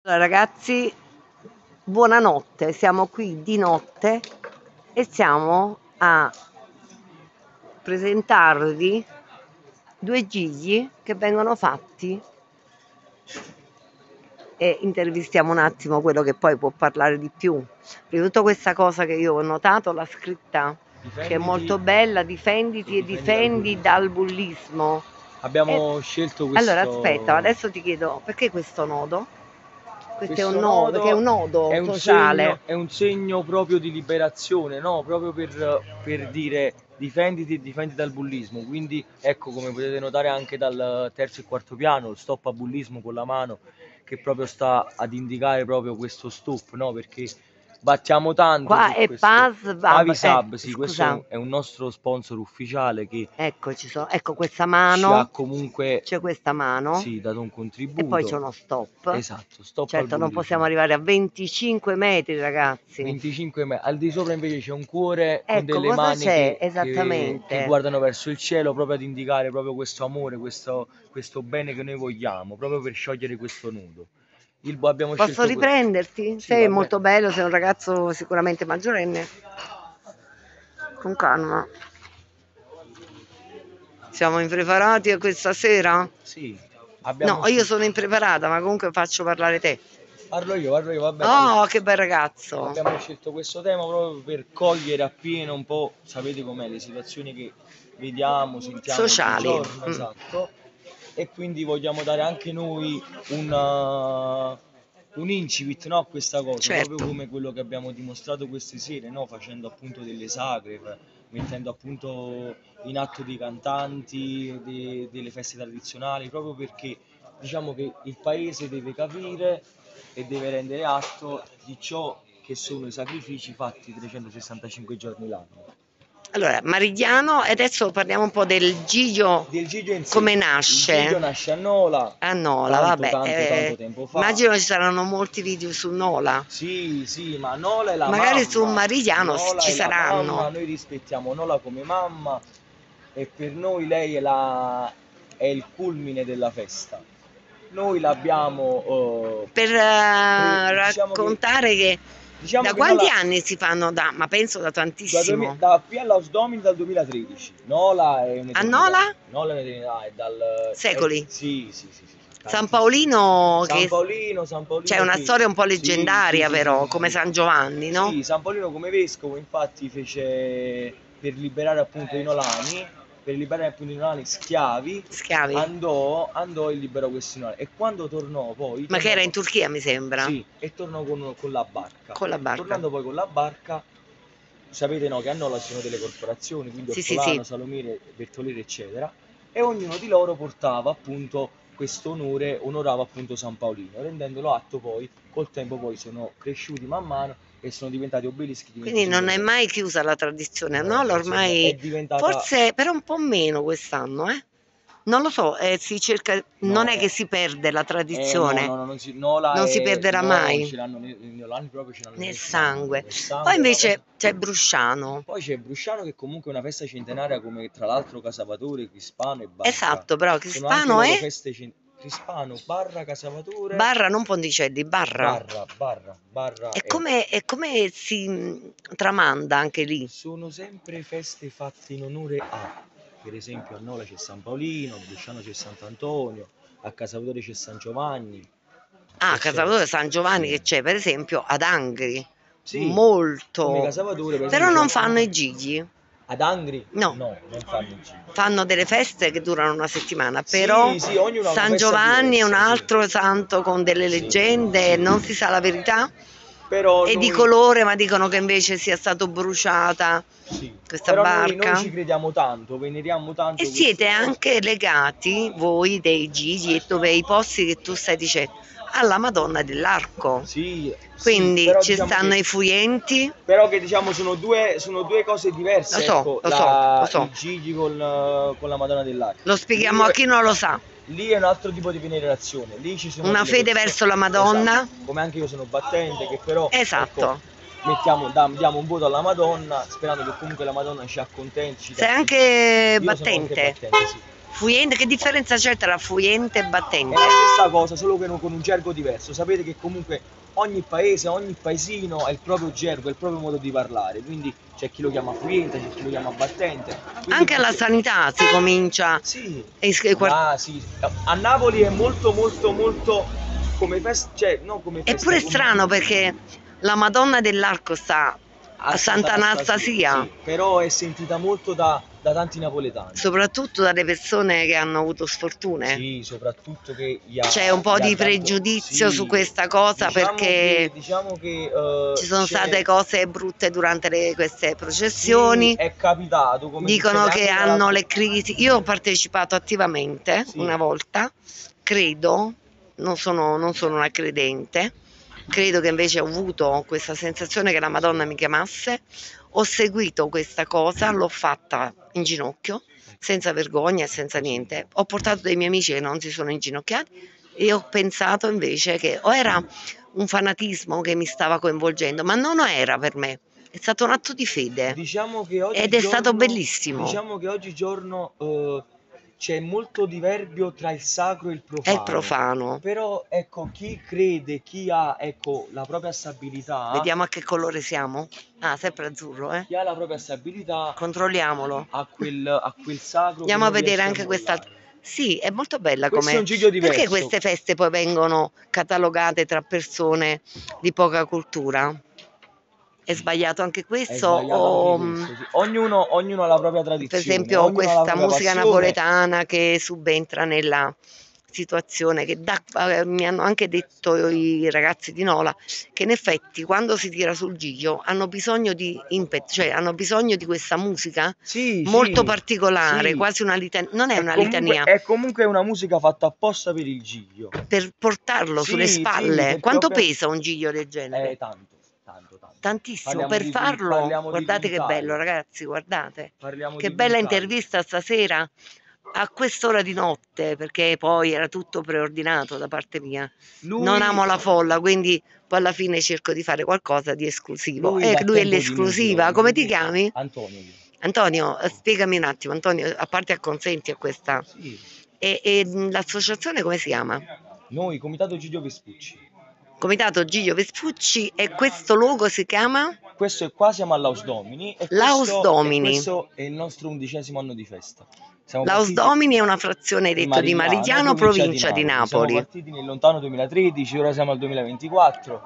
Allora, ragazzi, buonanotte, siamo qui di notte e stiamo a presentarvi due gigli che vengono fatti e intervistiamo un attimo quello che poi può parlare di più. Prima di tutto questa cosa che io ho notato, la scritta che è molto bella, difenditi e difendi dal bullismo. Abbiamo scelto questo. Allora aspetta, adesso ti chiedo perché questo nodo? Questo è un Questo nodo, perché è un nodo sociale. è un segno proprio di liberazione, no? Proprio per dire difenditi e difendi dal bullismo. Quindi ecco, come potete notare anche dal terzo e quarto piano, stop a bullismo con la mano, che proprio sta ad indicare proprio questo stop, no? Perché battiamo tanto Qua su è questo. Paz Pavisab, sì, questo scusa, è un nostro sponsor ufficiale che ecco, ecco questa ci ha mano, comunque, c'è questa mano sì, dato un e poi c'è contributo. uno stop. Esatto, stop al Certo, non possiamo bullismo. arrivare a 25 metri, ragazzi. 25 metri. Al di sopra invece c'è un cuore con Ecco, delle cosa mani c'è che esattamente? guardano verso il cielo proprio ad indicare proprio questo amore, questo bene che noi vogliamo, proprio per sciogliere questo nudo. Abbiamo Posso scelto questo. riprenderti? Sì, Sei va bene. molto bello, sei un ragazzo sicuramente maggiorenne. Con calma. Siamo impreparati a questa sera? Sì, No, abbiamo io scelto. sono impreparata, ma comunque faccio parlare te. Parlo io, va bene. Oh, che bel ragazzo. Abbiamo scelto questo tema proprio per cogliere appieno un po', sapete com'è, le situazioni che vediamo, sentiamo ogni Sociali. giorno, esatto, e quindi vogliamo dare anche noi un incipit, no, a questa cosa, proprio Certo. come quello che abbiamo dimostrato queste sere, no, facendo appunto delle sagre, mettendo appunto in atto dei cantanti, delle feste tradizionali, proprio perché diciamo che il paese deve capire e deve rendere atto di ciò che sono i sacrifici fatti 365 giorni l'anno. Allora, Marigliano, e adesso parliamo un po' del Gigio, Del Gigio in sé. come Il Gigio nasce? nasce a Nola A Nola, tanto vabbè. tanto tanto tempo fa. Immagino ci saranno molti video su Nola. Sì, sì, ma Nola è la Magari su mamma. Marigliano Nola ci è la mamma, saranno. noi rispettiamo Nola come mamma e per noi lei è il culmine della festa. Noi l'abbiamo Per raccontare che diciamo da che Nola quanti anni si fanno ma penso da tantissimo. qui all'House Domini dal 2013. Nola è A un'eternità. Nola? Nola è un'eternità, Secoli. sì, sì, sì, sì, San tantissimo. Paolino San che Paolino, San c'è Paolino una che storia un po' sì, sì, leggendaria sì, sì, però, sì, come sì. San Giovanni, no? Sì, San Paolino come vescovo infatti fece per liberare appunto i Nolani, per liberare appunto i Nolani schiavi, Schiavi. andò e liberò questi Nolani. E quando tornò poi, Ma che tornò era in Turchia, mi sembra, sì, e tornò con la barca. con la barca. Tornando poi con la barca, sapete no, che a Nola ci sono delle corporazioni, quindi Sì, sì, sì. Ortolano, Salomire, Bertoliere, eccetera, e ognuno di loro portava appunto questo onore, onorava appunto San Paolino, rendendolo atto poi, col tempo poi sono cresciuti man mano e sono diventati obelischi di Quindi 25 non è metri. mai chiusa la tradizione, No, no? Ormai, è diventata. forse però un po' meno quest'anno, eh? Non lo so, si cerca, non è No, che si perde la no, tradizione, no, no, non si, Nola non si è, perderà no, mai ce l'hanno, i Nolani proprio ce l'hanno nel nel sangue. Poi sangue, è una cosa. invece c'è Brusciano. Poi c'è Brusciano che comunque è una festa centenaria come tra l'altro Casavatore, Crispano e Barra. Esatto, però Sono anche Crispano loro è feste Crispano, Barra, Casavatore, Barra, non Ponticelli, Barra. Barra E come si tramanda anche lì? sono sempre feste fatte in onore a. Per esempio a Nola c'è San Paolino, a Brusciano c'è Sant'Antonio, a Casavatore c'è San Giovanni, Ah, eccetera. Casalotto San Giovanni Sì. che c'è per esempio ad Angri, Sì, come molto, Casavatore per però esempio non c'è fanno i gigli, ad Angri? no, No, non fanno il giro. fanno delle feste che durano una settimana, però Sì, sì, ognuno ha una San festa Giovanni è un diversa, sì. altro santo con delle Sì, leggende, sì. non si sa la verità, Però è di noi, colore, ma dicono che invece sia stata bruciata sì, questa però noi barca. ci crediamo tanto, veneriamo E tanto siete queste cose. anche legati, voi dei Gigi, e dove i posti che tu stai dicendo, alla Madonna dell'Arco. Sì, sì, Quindi ci stanno i Fuyenti, però che diciamo sono due cose lo diverse, so, ecco, lo so, lo i so. gigi con la Madonna dell'Arca. Lo Lì spieghiamo a è, chi non lo sa. lì è un altro tipo di venerazione, lì ci sono Una delle fede persone, verso la esatto, Madonna. come anche io sono battente, che però, ecco, Esatto. diamo un voto alla Madonna, sperando che comunque la Madonna ci accontenti, ci dà. Sei anche Io sono anche battente. battente, sì. Fuyente, che differenza c'è tra fuyente e È battente? la stessa cosa, solo che con un gergo diverso. Sapete che comunque ogni paese, ogni paesino ha il proprio gergo, ha il proprio modo di parlare. Quindi c'è chi lo chiama fluente, c'è chi lo chiama battente. Quindi Anche alla sanità si comincia. sì, sì. A Napoli è molto molto molto come festa, cioè non come festa. Eppure è strano perché la Madonna dell'Arco sta a Santa Anastasia, sì, però è sentita molto da tanti napoletani. soprattutto dalle persone che hanno avuto sfortune. Sì, soprattutto che C'è un po' di pregiudizio su questa cosa, perché diciamo che ci sono state cose brutte durante queste sì, processioni. è capitato, come Dicono succede che anche hanno le crisi. Io ho partecipato attivamente Sì. una volta, credo, non sono una credente, credo che invece ho avuto questa sensazione che la Madonna mi chiamasse. Ho seguito questa cosa, l'ho fatta in ginocchio, senza vergogna e senza niente. Ho portato dei miei amici che non si sono inginocchiati e ho pensato invece che o era un fanatismo che mi stava coinvolgendo, ma non era per me. È stato un atto di fede Diciamo che ed è stato bellissimo. Diciamo che oggigiorno c'è molto diverbio tra il sacro e il È il profano. Però ecco, chi crede, chi ha ecco, la propria stabilità, Vediamo a che colore siamo. Ah, sempre azzurro, chi ha la propria stabilità controlliamolo. a quel sacro. Andiamo a vedere anche quest'altra. Sì, è molto bella Questo è come. un giglio diverso. Perché queste feste poi vengono catalogate tra persone di poca cultura? È sbagliato anche questo? Ognuno ha la propria tradizione. Per esempio questa musica napoletana che subentra nella situazione che mi hanno anche detto i ragazzi di Nola che in effetti quando si tira sul giglio hanno bisogno di impet, cioè hanno bisogno di questa musica molto particolare, quasi una litania. Non è una litania. È comunque una musica fatta apposta per il giglio. Per portarlo sulle spalle. Quanto pesa un giglio del genere? Tanto. Tantissimo. Per farlo, guardate che bello ragazzi, guardate. Che bella intervista stasera a quest'ora di notte, perché poi era tutto preordinato da parte mia. Non amo la folla, quindi poi alla fine cerco di fare qualcosa di esclusivo. Lui è l'esclusiva. Come ti chiami? Antonio. Antonio, spiegami un attimo, Antonio, a parte acconsenti a questa. Sì. E l'associazione come si chiama? Noi, Comitato Giglio Vespucci. Comitato Giglio Vespucci, e questo luogo si chiama? Questo è qua, siamo all'Aus Domini e questo è il nostro 11° anno di festa. L'Aus Domini è una frazione, detto, di Marigliano, provincia di Napoli. Siamo partiti nel lontano 2013, ora siamo al 2024.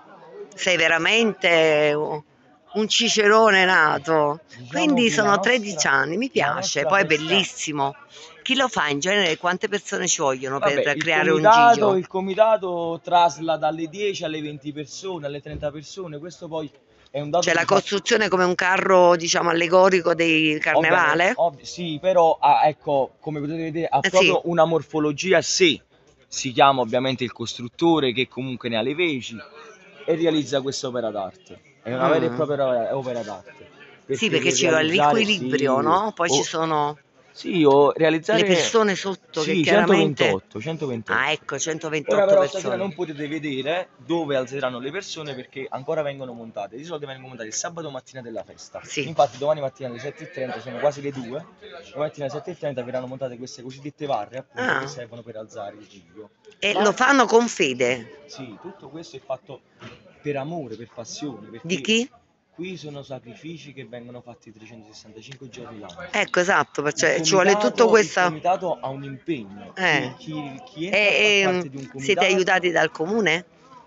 Sei veramente un cicerone nato. Quindi sono 13 anni, mi piace, poi è bellissimo. Chi lo fa in genere? Quante persone ci vogliono per creare un giglio? Il comitato trasla dalle 10 alle 20 persone, alle 30 persone, questo poi è un dato. Cioè la costruzione come un carro, diciamo, allegorico del carnevale? Sì, però ecco, come potete vedere, ha proprio una morfologia a sé. Si chiama ovviamente il costruttore, che comunque ne ha le veci e realizza questa opera d'arte. È una vera e propria opera d'arte. Sì, perché ci vuole l'equilibrio, no? Poi ci sono realizzare le persone sotto, che 128. Ah, ecco, 128 Ora però persone. stasera non potete vedere dove alzeranno le persone perché ancora vengono montate. Di solito vengono montate il sabato mattina della festa. Infatti domani mattina alle 7:30, sono quasi le 2, domani mattina alle 7:30 verranno montate queste cosiddette varre, appunto, che servono per alzare il giglio. E lo fanno con fede? Sì, tutto questo è fatto per amore, per passione. Di chi? Qui sono sacrifici che vengono fatti 365 giorni l'anno. Ecco, esatto, perché ci vuole tutto questo. Il comitato ha un impegno. Chi entra a parte di un comitato. Siete aiutati dal comune?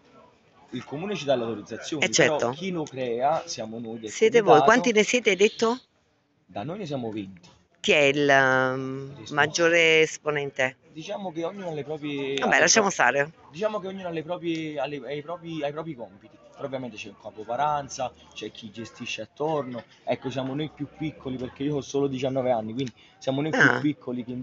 Il comune ci dà l'autorizzazione, certo. Però chi lo crea siamo noi del Siete comitato. voi, quanti ne siete, hai detto? Da noi ne siamo 20. Chi è il maggiore esponente? Diciamo che ognuno ha le proprie. Vabbè, lasciamo stare. Diciamo che ognuno ha i propri compiti. Però ovviamente c'è un capoparanza, c'è chi gestisce attorno. Ecco, siamo noi più piccoli, perché io ho solo 19 anni, quindi siamo noi più piccoli che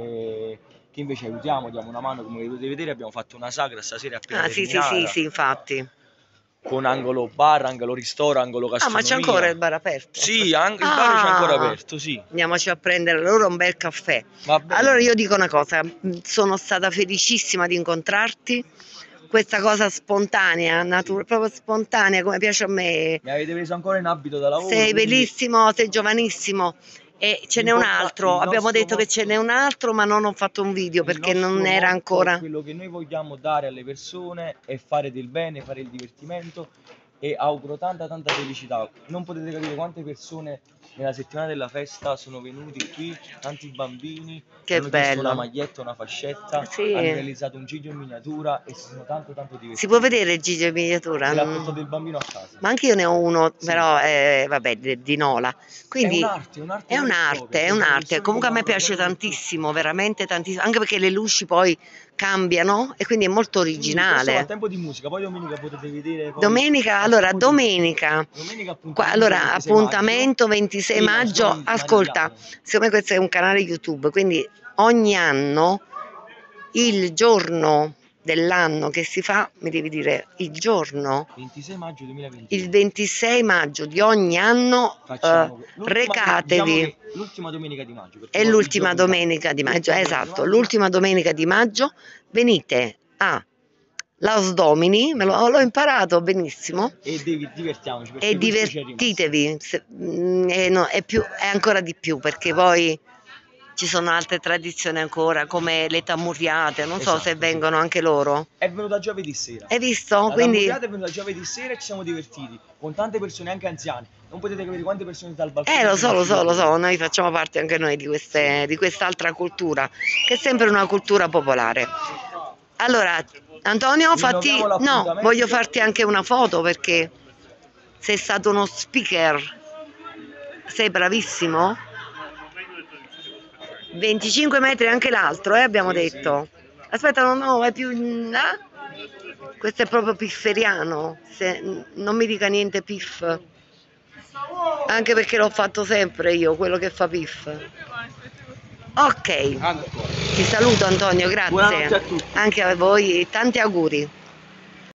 invece aiutiamo, diamo una mano. Come potete vedere abbiamo fatto una sagra stasera appena terminata. Sì, infatti. Con angolo bar, angolo ristoro, angolo gastronomia. Ma c'è ancora il bar aperto? Sì, il bar c'è ancora aperto, sì. Andiamoci a prendere loro un bel caffè. Allora io dico una cosa, sono stata felicissima di incontrarti. Questa cosa spontanea, proprio spontanea, come piace a me. Mi avete preso ancora in abito da lavoro. Sei bellissimo, sei giovanissimo E ce n'è un altro, abbiamo detto che ce n'è un altro, ma non ho fatto un video perché non era ancora. Quello che noi vogliamo dare alle persone è fare del bene, fare il divertimento, e auguro tanta tanta felicità. Non potete capire quante persone nella settimana della festa sono venuti qui, tanti bambini, Che hanno chiesto una bello. maglietta, una fascetta, Sì. hanno realizzato un Gigio in miniatura e si sono tanto tanto divertiti. Si può vedere il Gigio in miniatura? Se l'ha portato il bambino a casa. Ma anche io ne ho uno, Sì. però vabbè, di Nola. Quindi È un'arte è vera e un'arte, propria, è che le un'arte. persone Comunque a me vogliono piace proprio per tutti. tantissimo, veramente tantissimo, anche perché le luci poi cambiano e quindi è molto Quindi questo va a originale. tempo di musica, poi domenica potete vedere poi Domenica, a allora tempo di domenica, domenica allora appuntamento 26 prima maggio, sono ascolta, Marigliano. siccome questo è un canale YouTube, quindi ogni anno il giorno dell'anno che si fa, mi devi dire il giorno, 26 maggio 2021. il 26 maggio di ogni anno Facciamo recatevi. diciamo che l'ultima domenica di maggio, perché È poi i l'ultima giorni domenica di maggio, l'ultima domenica di esatto, maggio, l'ultima domenica di maggio venite a Laus Domini, l'ho imparato benissimo, e divertiamoci, perché e questo ci è rimasto. divertitevi, è ancora di più, perché poi ci sono altre tradizioni ancora, come le tammuriate, non so se Esatto, sì. vengono anche loro. È venuta giovedì sera. Hai visto? La Quindi tammuriata è venuta giovedì sera e ci siamo divertiti con tante persone, anche anziane. Non potete capire quante persone dal balcone. lo sono so, uscite fuori. noi facciamo parte anche noi di quest'altra cultura, che è sempre una cultura popolare. Allora, Antonio, Rinnoviamo no, l'appuntamento. voglio farti anche una foto perché sei stato uno speaker, sei bravissimo. 25 metri anche l'altro, abbiamo detto. Aspetta, no, vai più in là. Questo è proprio pifferiano, non mi dica niente piff. Anche perché l'ho fatto sempre io, quello che fa piff. Ok, ti saluto Antonio, grazie. Buonanotte a tutti. Anche a voi, tanti auguri.